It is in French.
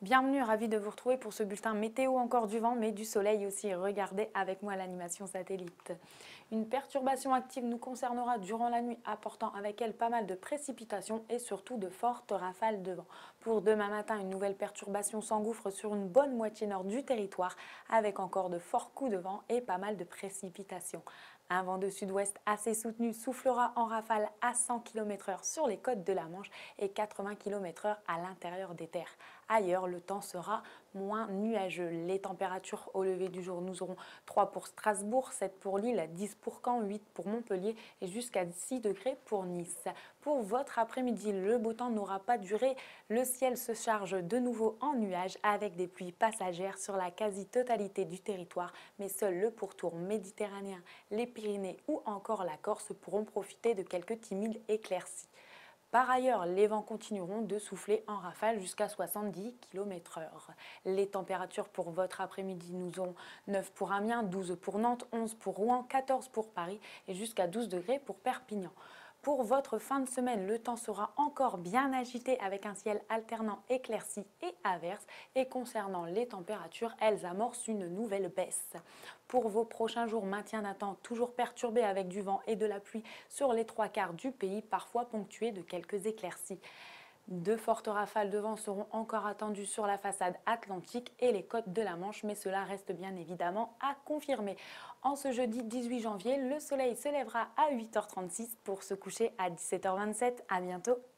Bienvenue, ravi de vous retrouver pour ce bulletin météo, encore du vent mais du soleil aussi. Regardez avec moi l'animation satellite. Une perturbation active nous concernera durant la nuit, apportant avec elle pas mal de précipitations et surtout de fortes rafales de vent. Pour demain matin, une nouvelle perturbation s'engouffre sur une bonne moitié nord du territoire avec encore de forts coups de vent et pas mal de précipitations. Un vent de sud-ouest assez soutenu soufflera en rafale à 100 km/h sur les côtes de la Manche et 80 km/h à l'intérieur des terres. Ailleurs, le temps sera moins nuageux. Les températures au lever du jour, nous aurons 3 pour Strasbourg, 7 pour Lille, 10 pour Caen, 8 pour Montpellier et jusqu'à 6 degrés pour Nice. Pour votre après-midi, le beau temps n'aura pas duré. Le ciel se charge de nouveau en nuages avec des pluies passagères sur la quasi-totalité du territoire, mais seul le pourtour méditerranéen, les Pyrénées ou encore la Corse pourront profiter de quelques timides éclaircies. Par ailleurs, les vents continueront de souffler en rafale jusqu'à 70 km/h. Les températures pour votre après-midi, nous aurons 9 pour Amiens, 12 pour Nantes, 11 pour Rouen, 14 pour Paris et jusqu'à 12 degrés pour Perpignan. Pour votre fin de semaine, le temps sera encore bien agité avec un ciel alternant éclairci et averse. Et concernant les températures, elles amorcent une nouvelle baisse. Pour vos prochains jours, maintien d'un temps toujours perturbé avec du vent et de la pluie sur les 3/4 du pays, parfois ponctué de quelques éclaircies. De fortes rafales de vent seront encore attendues sur la façade atlantique et les côtes de la Manche, mais cela reste bien évidemment à confirmer. En ce jeudi 18 janvier, le soleil se lèvera à 8h36 pour se coucher à 17h27. À bientôt.